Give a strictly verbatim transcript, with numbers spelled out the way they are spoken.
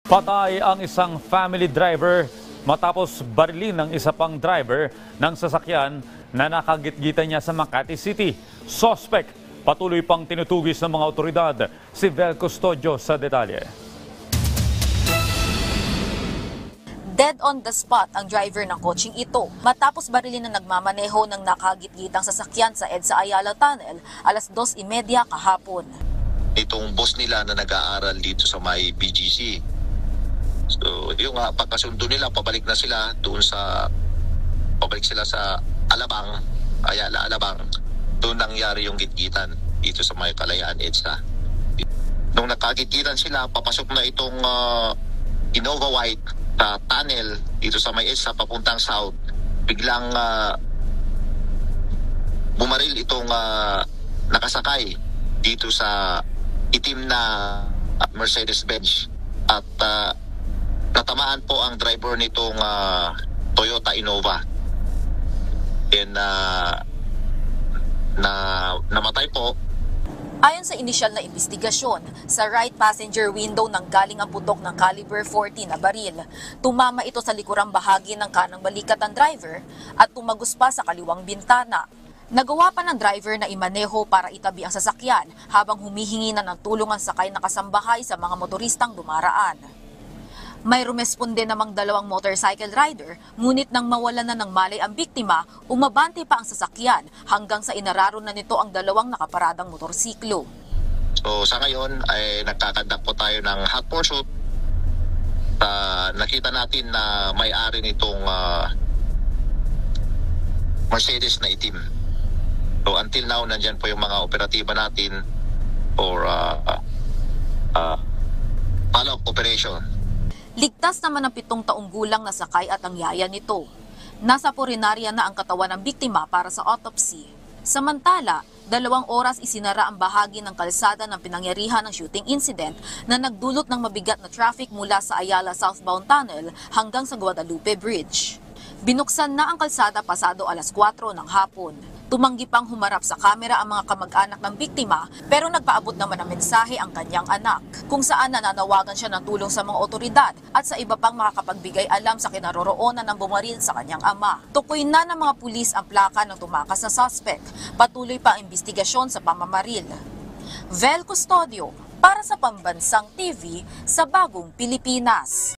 Patay ang isang family driver matapos barilin ng isa pang driver ng sasakyan na nakagitgitan niya sa Makati City. Suspect, patuloy pang tinutugis ng mga otoridad. Si Vel Custodio sa detalye. Dead on the spot ang driver ng kotseng ito matapos barilin na nagmamaneho ng nakagitgitang sasakyan sa EDSA Ayala Tunnel alas dos imedya kahapon. Itong boss nila na nag-aaral dito sa may B G C. So, yung uh, pagkasundo nila, pabalik na sila doon sa, pabalik sila sa Alabang, Ayala, Alabang. Doon nangyari yung gitgitan dito sa may Kalayaan EDSA. Nung nakagitgitan sila, papasok na itong uh, Innova White sa tunnel dito sa may EDSA papuntang south. Biglang uh, bumaril itong uh, nakasakay dito sa itim na uh, Mercedes-Benz at uh, natamaan po ang driver nitong uh, Toyota Innova. And uh, na namatay po. Ayon sa inisyal na investigasyon, sa right passenger window nang galing ang putok ng caliber forty na baril. Tumama ito sa likurang bahagi ng kanang balikat ng driver at tumagos pa sa kaliwang bintana. Nagawa pa ng driver na imaneho para itabi ang sasakyan habang humihingi na ng tulong ang sakay na kasambahay sa mga motoristang dumaraan. May rumesponde namang dalawang motorcycle rider, ngunit nang mawalan na ng malay ang biktima, umabante pa ang sasakyan hanggang sa inararo na nito ang dalawang nakaparadang motorsiklo. So sa ngayon ay nagkakandak po tayo ng hot pursuit. Uh, nakita natin na may-ari nitong uh, Mercedes na itim. So until now, nandyan po yung mga operatiba natin for uh, uh, follow-up operation. Ligtas naman ang pitong taong gulang na sakay at ang yaya nito. Nasa purinarya na ang katawan ng biktima para sa autopsy. Samantala, dalawang oras isinara ang bahagi ng kalsada ng pinangyarihan ng shooting incident na nagdulot ng mabigat na traffic mula sa Ayala Southbound Tunnel hanggang sa Guadalupe Bridge. Binuksan na ang kalsada pasado alas kwatro ng hapon. Tumanggi pang humarap sa kamera ang mga kamag-anak ng biktima pero nagpaabot naman ng mensahe ang kanyang anak kung saan nananawagan siya ng tulong sa mga otoridad at sa iba pang makakapagbigay alam sa kinaroroonan ng bumaril sa kanyang ama. Tukoy na ng mga pulis ang plaka ng tumakas na suspect. Patuloy pa ang investigasyon sa pamamaril. Vel Custodio para sa Pambansang T V sa Bagong Pilipinas.